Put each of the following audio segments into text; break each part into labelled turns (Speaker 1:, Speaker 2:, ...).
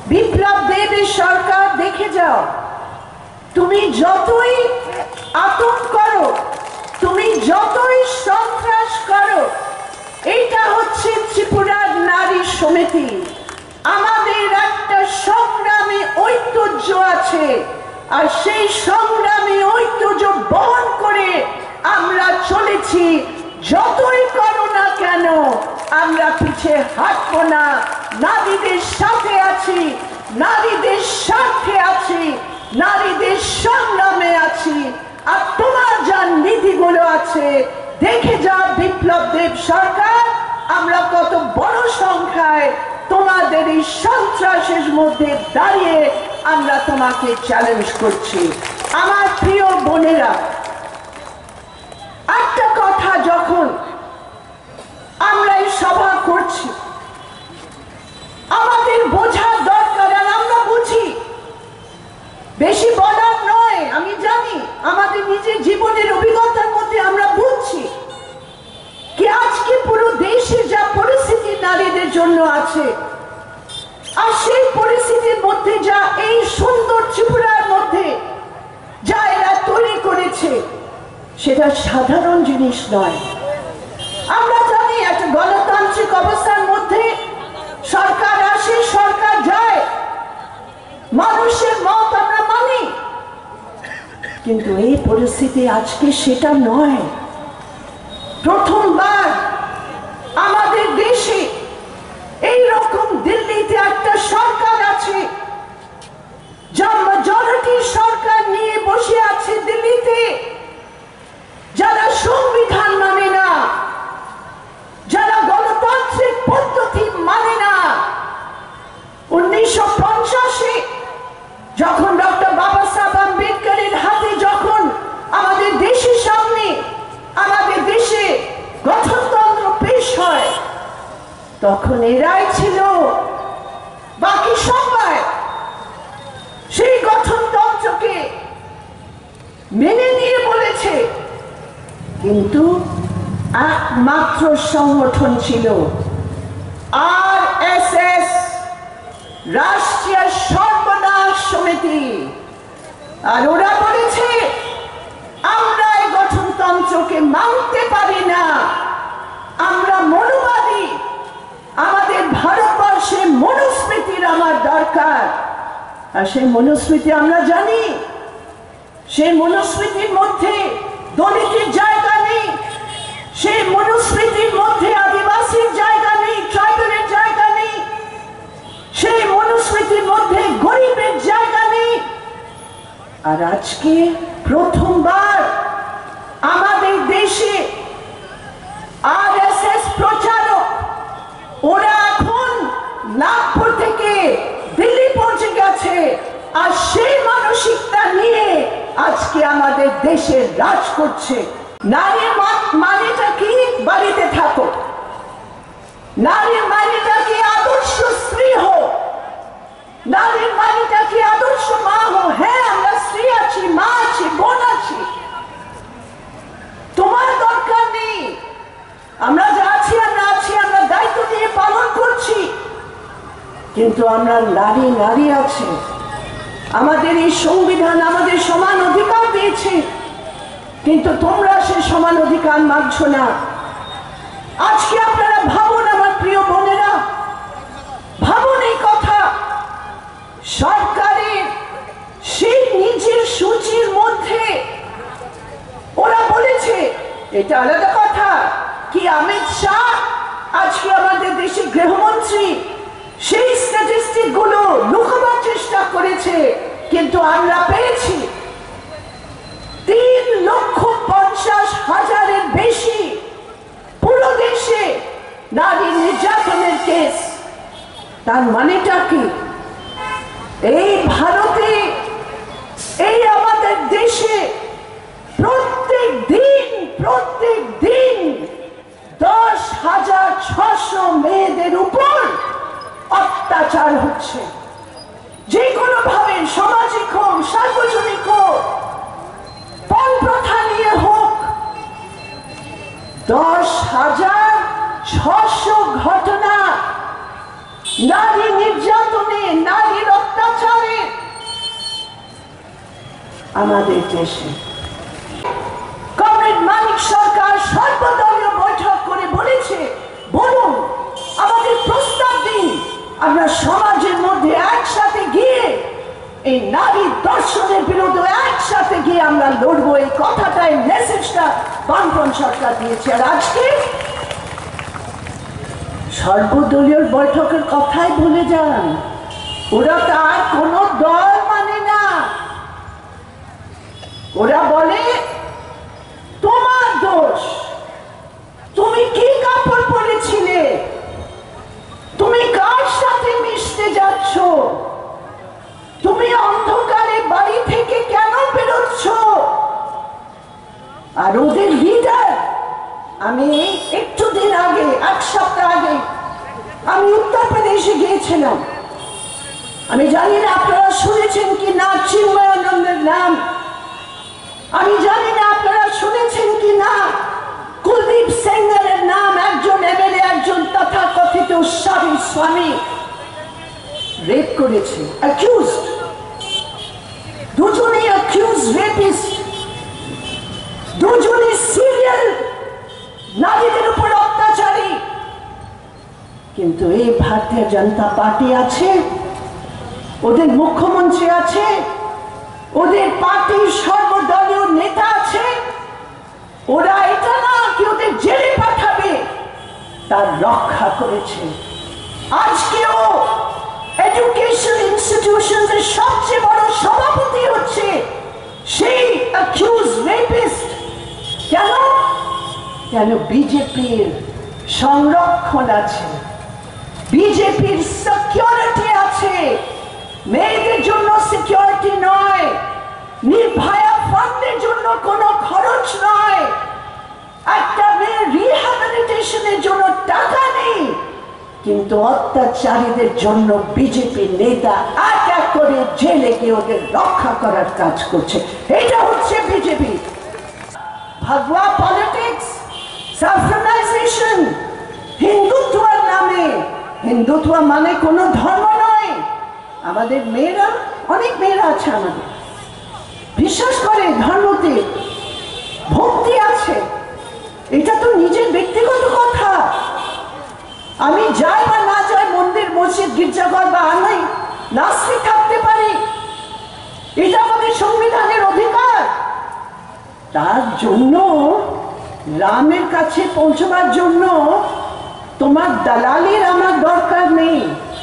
Speaker 1: বিপ্লব দেবের সরকার দেখে যাও, তুমি যতই আতঙ্ক করো, তুমি যতই সন্ত্রাস করো, এটা হচ্ছে ত্রিপুরার নারী সমিতি। আমাদের একটা সংগ্রামী ঐতিহ্য আছে, আর সেই সংগ্রামী ঐতিহ্য বহন করে আমরা চলেছি। যতই করো না কেন আমরা পিছিয়ে হাঁটবো না, নারীদের সাথে আছি, নারীদের সাথে আছি, নারীদের সংগ্রামে আছি। আর তোমার যা নীতিগুলো আছে দেখে যা বিপ্লব দেব সরকার, আমরা কত বড় সংখ্যায় তোমাদের এই সন্ত্রাসের মধ্যে দাঁড়িয়ে আমরা তোমাকে চ্যালেঞ্জ করছি। আমার প্রিয় বোনেরা, একটা কথা, যখন আমরা এই সভা করছি আমাদের বোঝার দরকার, আর আমরা বুঝি, বেশি বলার নয়। আমি জানি আমাদের নিজের জীবনের অভিজ্ঞতার মধ্যে আমরা বুঝছি কি আজকে পুরো দেশে যা পরিস্থিতি নারীদের জন্য আছে, আর সেই পরিস্থিতির মধ্যে যা এই সুন্দর ত্রিপুরার মধ্যে যা এরা তৈরি করেছে, সেটা সাধারণ জিনিস নয়। আমরা জানি একটা গণতান্ত্রিক অবস্থার মধ্যে সরকার আসে, সরকার যায়, মানুষের মত আমরা মানি, কিন্তু এই পরিস্থিতি আজকে সেটা নয়। প্রথমবার আমাদের দেশে এই রকম দিল্লিতে একটা সরকার আছে যা মেজরিটি সরকার নিয়ে বসে আছে দিল্লিতে, যারা সংবিধান মানে না, যারা গণতান্ত্রিক পদ্ধতি মানে না। 1950-এ যখন ডক্টর বাবা সাহেব আম্বেদকরের হাতে যখন আমাদের দেশের সামনে আমাদের দেশে গঠনতন্ত্র পেশ হয়, তখন এরাই ছিল বাকি সবাই সেই গঠনতন্ত্রকে মেনে নিয়ে বলেছে, কিন্তু একমাত্র সংগঠন ছিল RSS, রাষ্ট্রীয় সর্বনাশ সমিতি। আর ওরা বলেছে আমরা এই গঠনতন্ত্রকে মানতে পারি না, আমরা মনুবাদী, আমাদের ভারতবর্ষে মনুস্মৃতির আমার দরকার। আর সেই মনুস্মৃতি আমরা জানি, সেই মনুস্মৃতির মধ্যে দলিতের জায়গা নেই, সেই মনুস্মৃতির মধ্যে আদিবাসীর জায়গা নেই, ট্রাইবেলের জায়গা নেই, সেই মনুস্মৃতির মধ্যে গরিবের জায়গা নেই। আর আজকে প্রথমবার আমাদের দেশে RSS প্রচারক ওরা এখন নাগপুর থেকে দিল্লি পৌঁছে গেছে, আর সেই মানসিকতা নিয়ে আজকে আমাদের দেশে রাজ করছে। নারীর মানেটা কি? বাড়িতে থাকো। নারীর মানেটা কি? আদর্শ স্ত্রী হো। নারীর মানেটা কি? আদর্শ মা হো। হ্যাঁ, আমরা স্ত্রী আছি, মা আছি, বোন আছি, তোমার দরকার নেই। আমরা যা আছি আমরা আছি, আমরা দায়িত্ব দিয়ে পালন করছি, কিন্তু আমরা নারী নারী আছে। আমাদের এই সংবিধান আমাদের সমান অধিকার দিয়েছে, কিন্তু তোমরা সে সমান অধিকার মানছ না। আজকে আপনারা ভাবুন আমার প্রিয় বোনেরা, ভাবুন এই কথা। সরকারের সেই নিজের সূচির মধ্যে ওরা বলেছে, এটা আলাদা কথা কি অমিত শাহ আজকে আমাদের দেশের গৃহমন্ত্রী সেই স্ট্যাটিস্টিক গুলো লুকাবার চেষ্টা করেছে, কিন্তু আমরা পেয়েছি 3,50,000-এর বেশি পুরো দেশে নারী নির্যাতনের কেস। তার মানেটা কি? এই ভারতে, এই আমাদের দেশে প্রত্যেক দিন 10,600 মেয়েদের উপর অত্যাচার হচ্ছে, যে কোনো ভাবে, সামাজিক হোক, সার্বজনিক হোক, পণ প্রথা নিয়ে হোক। 10,600 ঘটনা নারী নির্যাতনে, নারীর আমাদের দেশে। কমরেড মানিক সরকার সর্বদলীয় বৈঠক করে বলেছে, বলুন আমাদের প্রস্তাব দিন, আমরা সমাজের মধ্যে একসাথে গিয়ে এই নারী দর্শনের বিরুদ্ধে একসাথে গিয়ে আমরা লড়বো। এই কথাটাই মেসেজটা বামফ্রন্ট সরকার দিয়েছে। আর আজকে সর্বদলীয় বৈঠকের কথাই ভুলে যান। ওরা তার কোন দল মানে না। ওরা বলে তোমার দোষ, তুমি কি কাপড় পরেছিলে, তুমি কার সাথে মিশতে যাচ্ছ, তুমি অন্ধকারে বাড়ি থেকে কেন বেরোচ্ছ। আর ওদের লিডার, আমি একটু দিন আগে, এক সপ্তাহ আগে আমি উত্তরপ্রদেশে গিয়েছিলাম। আমি জানি না আপনারা শুনেছেন কি না চিন্ময়ানন্দের নাম, আমি জানি না আপনারা শুনেছেন কি না কুলদীপ সেঙ্গারের নাম, একজন এমএলএ, একজন তথাকথিত স্বামী রেপ করেছে, অ্যাকিউজড, দুজনেই অ্যাকিউজ রেপিস্ট, দুজনেই সিরিয়াল নারীদের উপর অত্যাচারী। কিন্তু এই ভারতীয় জনতা পার্টি আছে, ওদের মুখ্যমন্ত্রী আছে, ওদের পার্টির সর্বদলীয় নেতা আছে, ওরা এটা না কি ওদের জেলে পাঠাবে, তার রক্ষা করেছে। আজকেও এডুকেশন ইনস্টিটিউশনের সবচেয়ে বড় সভাপতি হচ্ছে সেই অ্যাকিউজ রেপিস্ট। কেন? কেন? বিজেপির সংরক্ষণ আছে, বিজেপির সিকিউরিটি আছে। মেয়েদের জন্য সিকিউরিটি নয়, নির্ভয়া ফান্ডের জন্য কোনো খরচ নয়, একটা মেয়ের রিহ্যাবিলিটেশনের জন্য টাকা নেই, কিন্তু অত্যাচারীদের জন্য বিজেপি নেতা এক এক করে জেলে গিয়ে ওদের রক্ষা করার কাজ করছে। এটা হচ্ছে বিজেপি। ভগবা পলিটিক্স, সাফরানাইজেশন, হিন্দুত্বের নামে। হিন্দুত্ব মানে কোনো ধর্ম নয়। আমাদের মেয়েরা, অনেক মেয়েরা আছে আমাদের, বিশ্বাস করে ধর্মতে, ভক্তি আছে। এটা তো নিজের ব্যক্তিগত কথা। আমি যাই বা না যাই মন্দির, মসজিদ, গির্জাঘর বা আমি নাস্তিক থাকতে পারি, এটা আমাদের সংবিধানের অধিকার। তার জন্য রামের কাছে পৌঁছবার জন্য তোমার দালালির আমার দরকার নেই।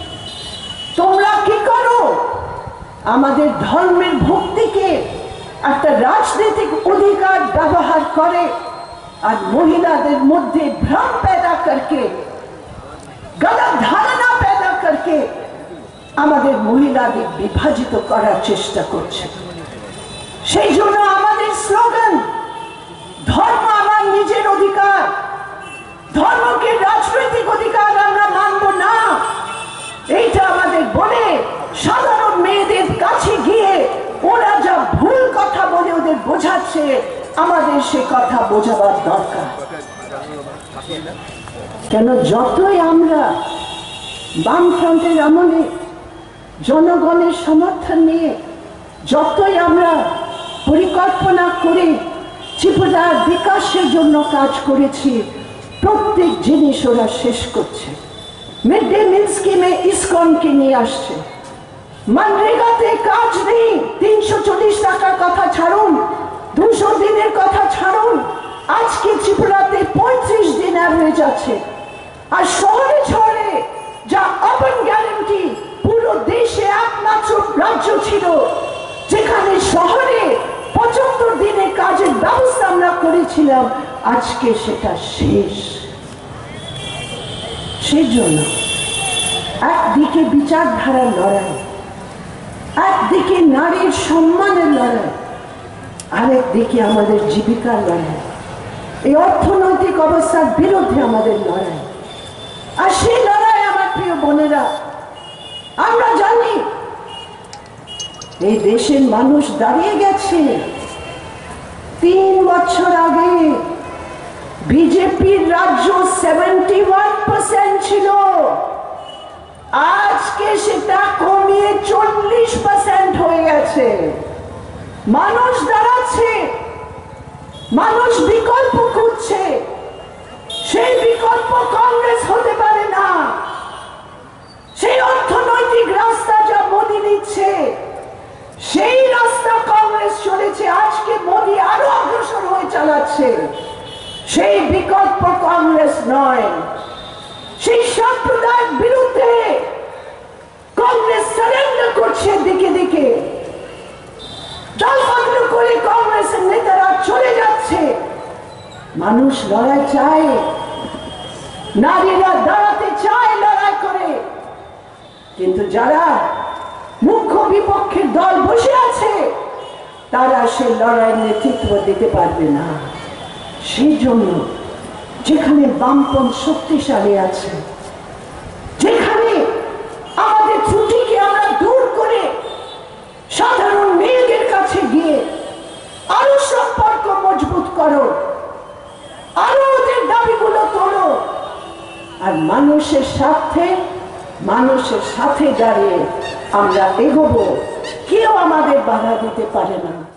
Speaker 1: তোমরা কি করো? আমাদের ধর্মের ভক্তিকে একটা রাজনৈতিক অধিকার ব্যবহার করে আর মহিলাদের মধ্যে ভ্রম पैदा करके, गलत धारणा पैदा करके আমাদের মহিলাদের বিভাজিত করার চেষ্টা করছে। সেই জন্য আমাদের স্লোগান, ধর্ম আমার নিজের অধিকার, ধর্মকে রাজনৈতিক অধিকার আমরা মানব না। এইটা আমাদের বলে সাধারণ মেয়েদের কাছে গিয়ে ওরা যা ভুল কথা বলে ওদের বোঝাচ্ছে, আমাদের সে কথা বোঝাবার দরকার। কেন? যতই আমরা বামফ্রন্টের আমলে জনগণের সমর্থন নিয়ে যতই আমরা পরিকল্পনা করে ত্রিপুরার বিকাশের জন্য কাজ করেছি, প্রত্যেক জিনিস ওরা শেষ করছে। মিড ডে মিল স্কিমে ইসকনকে নিয়ে আসছে, মনরেগাতে কাজ নেই, 340 টাকার কথা ছাড়ুন, 200 দিনের কথা ছাড়ুন, আজকে ত্রিপুরাতে 35 দিন অ্যাভারেজ আছে। আর শহরে শহরে যা ওপেন গ্যারান্টি, পুরো দেশে একমাত্র রাজ্য ছিল যেখানে শহরে 75 দিনের কাজের ব্যবস্থা আমরা করেছিলাম, আজকে সেটা শেষ। সেই জন্য একদিকে বিচারধারার লড়াই, একদিকে নারীর সম্মানের লড়াই, আরেকদিকে আমাদের জীবিকার লড়াই, এই অর্থনৈতিক অবস্থার বিরুদ্ধে আমাদের লড়াই। আর সেই লড়াই আমার প্রিয় বোনেরা, আমরা জানি এই দেশের মানুষ দাঁড়িয়ে গেছে। 3 বছর আগে বিজেপির রাজ্য 71% ছিল, আজকে সেটা কমিয়ে 40% হয়ে গেছে। মানুষ দাঁড়াচ্ছে, মানুষ বিকল্প খুঁজছে। সেই বিকল্প কংগ্রেস হতে পারে না। সেই অর্থনৈতিক রাস্তা যা মোদি নিচ্ছে, সেই রাস্তা কংগ্রেস চলেছে। আজকে মোদি আরো অগ্রসর হয়ে চালাচ্ছে। সেই বিকল্প কংগ্রেস নয়। সেই সাম্প্রদায়িক বিরুদ্ধে কংগ্রেস সারেন্ডার করছে দিকে দিকে। দলবদল করে কংগ্রেসের নেতারা চলে যাচ্ছে। মানুষ লড়াই চায়, নারীরা দাঁড়াতে চায় লড়াই করে, কিন্তু যারা মুখ্য বিপক্ষের দল বসে আছে তারা সে লড়াইয়ের নেতৃত্ব দিতে পারবে না। সেই জন্য যেখানে বামপন্থ শক্তিশালী আছে, যেখানে আমাদের ত্রুটিকে আমরা দূর করে সাধারণ মেয়েদের কাছে গিয়ে আরো সম্পর্ক মজবুত করো, আরো ওদের দাবিগুলো তোলো, আর মানুষের সাথে দাঁড়িয়ে আমরা এগোবো। কেউ আমাদের বাধা দিতে পারে না।